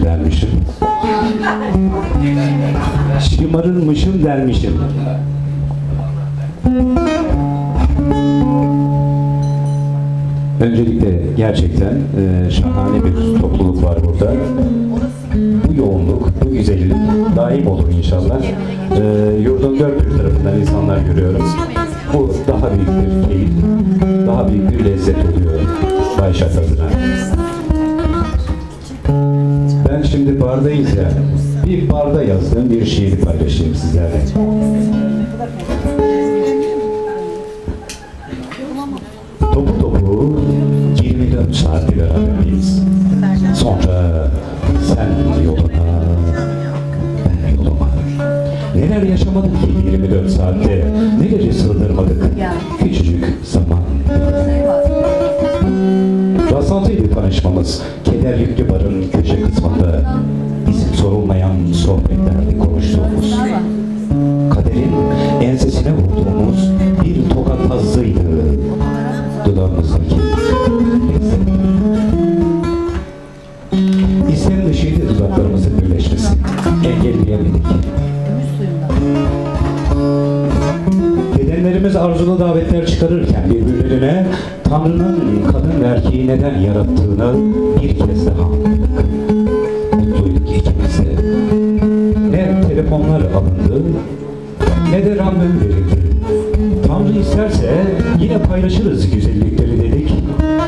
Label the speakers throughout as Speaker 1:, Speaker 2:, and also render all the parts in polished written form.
Speaker 1: dermişim. Şımarırmışım dermişim. Öncelikle gerçekten şahane bir topluluk var burada. Bu yoğunluk, bu güzellik daim olur inşallah. Yurdun dört bir tarafından insanlar görüyorum. Bu daha büyük bir keyif, daha büyük bir lezzet oluyor Bayşat adına. Ben şimdi bardayız ya, bir barda yazdığım bir şiiri paylaşayım sizlerle. Topu topu 24 saat beraberiz. Sonra sen yoluna, ben yoluma. Neler yaşamadık ki 24 saatte, neleri sığdırmadık küçücük zaman. Rastlantıydı tanışmamız, keder yüklü barın köşe kısmında. İsim sorulmayan sohbetlerde konuştuğumuz. Kaderin ensesine vurduğumuz bir tokat hazzıydı. Dudağımızdaki lezzet. İstem dışıydı dudaklarımızın birleşmesi. Engelleyemedik. Bedenlerimiz arzulu davetler çıkarırken birbirlerine Tanrı'nın kadın ve erkeği neden yarattığını bir kez daha anladık. Mutluyduk ikimiz de. Ne telefonlar alındı, ne de randevu verildi. Tanrı isterse yine paylaşırız güzellikleri dedik.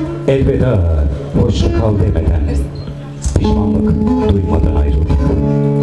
Speaker 1: Elveda, hoşça kal demeden, pişmanlık duymadan ayrıldık.